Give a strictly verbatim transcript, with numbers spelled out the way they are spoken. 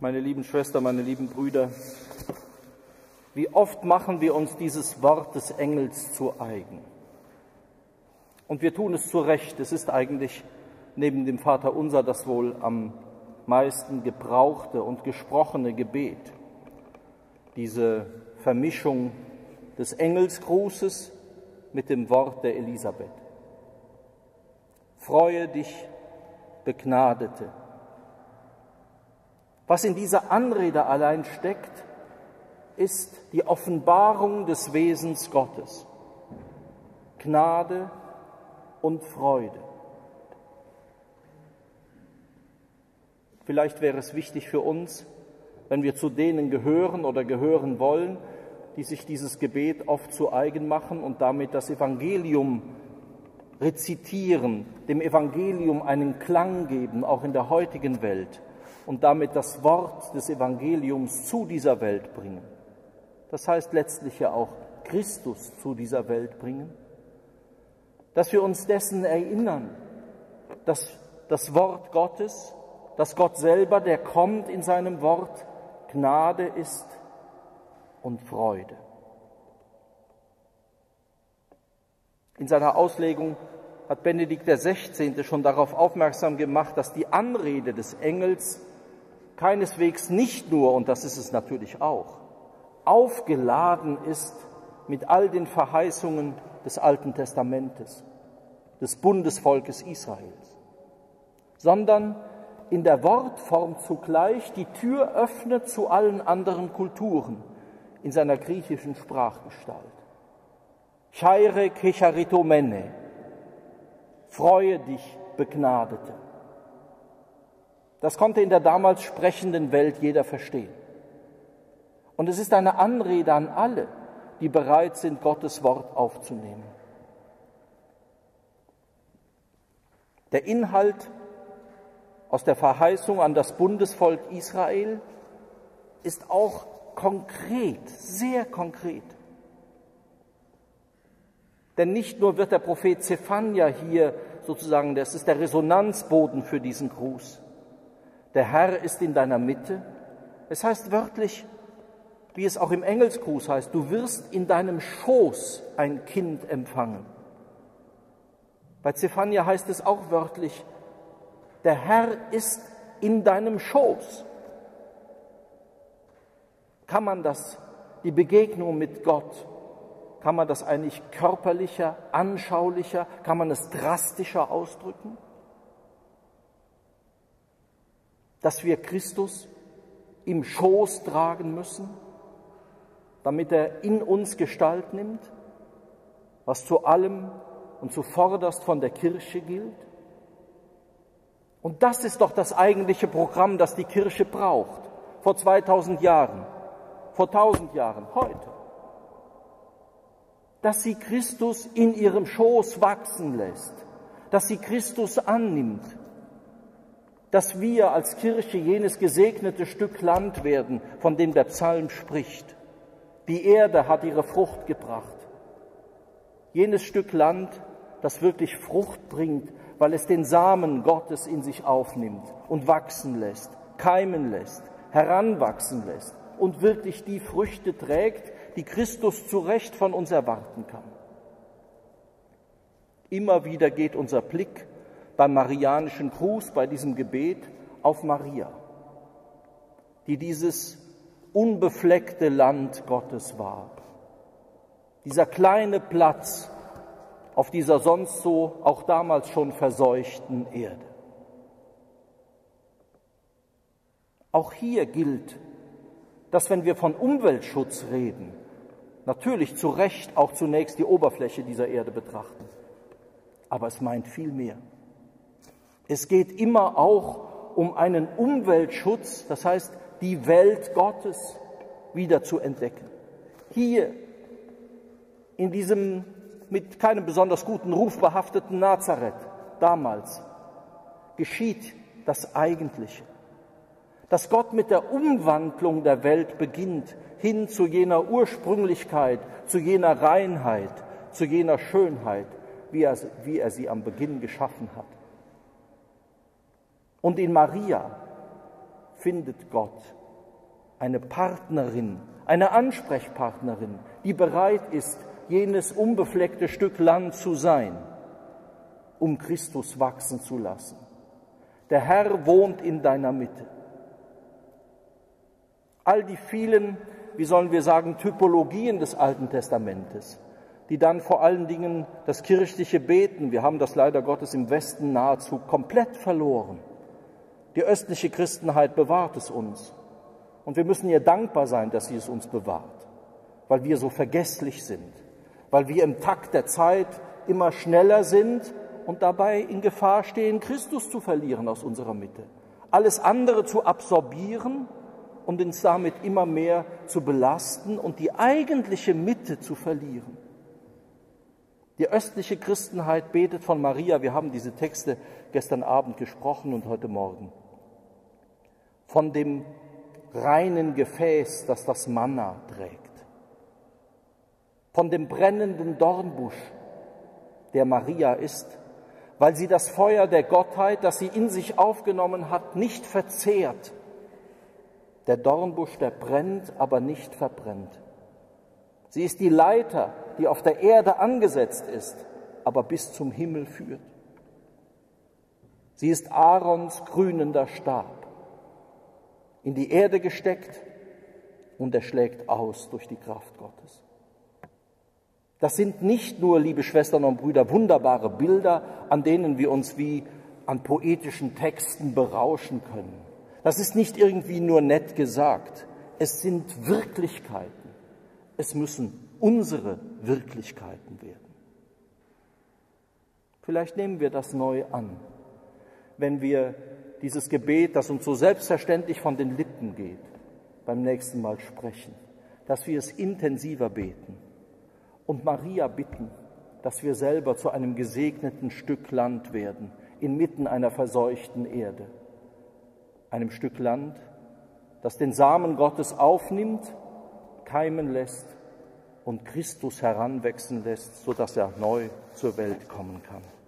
Meine lieben Schwestern, meine lieben Brüder, wie oft machen wir uns dieses Wort des Engels zu eigen? Und wir tun es zu Recht. Es ist eigentlich neben dem Vaterunser das wohl am meisten gebrauchte und gesprochene Gebet. Diese Vermischung des Engelsgrußes mit dem Wort der Elisabeth. Freue dich, Begnadete. Was in dieser Anrede allein steckt, ist die Offenbarung des Wesens Gottes. Gnade und Freude. Vielleicht wäre es wichtig für uns, wenn wir zu denen gehören oder gehören wollen, die sich dieses Gebet oft zu eigen machen und damit das Evangelium rezitieren, dem Evangelium einen Klang geben, auch in der heutigen Welt, und damit das Wort des Evangeliums zu dieser Welt bringen. Das heißt letztlich ja auch Christus zu dieser Welt bringen, dass wir uns dessen erinnern, dass das Wort Gottes, dass Gott selber, der kommt in seinem Wort, Gnade ist und Freude. In seiner Auslegung hat Benedikt der Sechzehnte schon darauf aufmerksam gemacht, dass die Anrede des Engels keineswegs nicht nur, und das ist es natürlich auch, aufgeladen ist mit all den Verheißungen des Alten Testamentes, des Bundesvolkes Israels, sondern in der Wortform zugleich die Tür öffnet zu allen anderen Kulturen in seiner griechischen Sprachgestalt. Chaire kecharitomene, freue dich, Begnadete. Das konnte in der damals sprechenden Welt jeder verstehen. Und es ist eine Anrede an alle, die bereit sind, Gottes Wort aufzunehmen. Der Inhalt aus der Verheißung an das Bundesvolk Israel ist auch konkret, sehr konkret. Denn nicht nur wird der Prophet Zephania hier sozusagen, das ist der Resonanzboden für diesen Gruß. Der Herr ist in deiner Mitte. Es heißt wörtlich, wie es auch im Engelsgruß heißt, du wirst in deinem Schoß ein Kind empfangen. Bei Zephania heißt es auch wörtlich, der Herr ist in deinem Schoß. Kann man das, die Begegnung mit Gott, kann man das eigentlich körperlicher, anschaulicher, kann man es drastischer ausdrücken? Dass wir Christus im Schoß tragen müssen, damit er in uns Gestalt nimmt, was zu allem und zuvorderst von der Kirche gilt? Und das ist doch das eigentliche Programm, das die Kirche braucht, vor zweitausend Jahren, vor tausend Jahren, heute. Dass sie Christus in ihrem Schoß wachsen lässt, dass sie Christus annimmt, dass wir als Kirche jenes gesegnete Stück Land werden, von dem der Psalm spricht. Die Erde hat ihre Frucht gebracht. Jenes Stück Land, das wirklich Frucht bringt, weil es den Samen Gottes in sich aufnimmt und wachsen lässt, keimen lässt, heranwachsen lässt und wirklich die Früchte trägt, die Christus zu Recht von uns erwarten kann. Immer wieder geht unser Blick beim marianischen Gruß, bei diesem Gebet, auf Maria, die dieses unbefleckte Land Gottes war. Dieser kleine Platz auf dieser sonst so auch damals schon verseuchten Erde. Auch hier gilt, dass wenn wir von Umweltschutz reden, natürlich zu Recht auch zunächst die Oberfläche dieser Erde betrachten. Aber es meint viel mehr. Es geht immer auch um einen Umweltschutz, das heißt, die Welt Gottes wieder zu entdecken. Hier, in diesem mit keinem besonders guten Ruf behafteten Nazareth, damals, geschieht das Eigentliche. Dass Gott mit der Umwandlung der Welt beginnt, hin zu jener Ursprünglichkeit, zu jener Reinheit, zu jener Schönheit, wie er, wie er sie am Beginn geschaffen hat. Und in Maria findet Gott eine Partnerin, eine Ansprechpartnerin, die bereit ist, jenes unbefleckte Stück Land zu sein, um Christus wachsen zu lassen. Der Herr wohnt in deiner Mitte. All die vielen, wie sollen wir sagen, Typologien des Alten Testamentes, die dann vor allen Dingen das kirchliche Beten, wir haben das leider Gottes im Westen nahezu komplett verloren. Die östliche Christenheit bewahrt es uns. Und wir müssen ihr dankbar sein, dass sie es uns bewahrt, weil wir so vergesslich sind, weil wir im Takt der Zeit immer schneller sind und dabei in Gefahr stehen, Christus zu verlieren aus unserer Mitte, alles andere zu absorbieren und uns damit immer mehr zu belasten und die eigentliche Mitte zu verlieren. Die östliche Christenheit betet von Maria, wir haben diese Texte gestern Abend gesprochen und heute Morgen, von dem reinen Gefäß, das das Manna trägt, von dem brennenden Dornbusch, der Maria ist, weil sie das Feuer der Gottheit, das sie in sich aufgenommen hat, nicht verzehrt. Der Dornbusch, der brennt, aber nicht verbrennt. Sie ist die Leiter, die auf der Erde angesetzt ist, aber bis zum Himmel führt. Sie ist Aarons grünender Stab, in die Erde gesteckt, und er schlägt aus durch die Kraft Gottes. Das sind nicht nur, liebe Schwestern und Brüder, wunderbare Bilder, an denen wir uns wie an poetischen Texten berauschen können. Das ist nicht irgendwie nur nett gesagt. Es sind Wirklichkeiten. Es müssen unsere Wirklichkeiten werden. Vielleicht nehmen wir das neu an, wenn wir dieses Gebet, das uns so selbstverständlich von den Lippen geht, beim nächsten Mal sprechen, dass wir es intensiver beten und Maria bitten, dass wir selber zu einem gesegneten Stück Land werden, inmitten einer verseuchten Erde. Einem Stück Land, das den Samen Gottes aufnimmt, keimen lässt und Christus heranwachsen lässt, sodass er neu zur Welt kommen kann.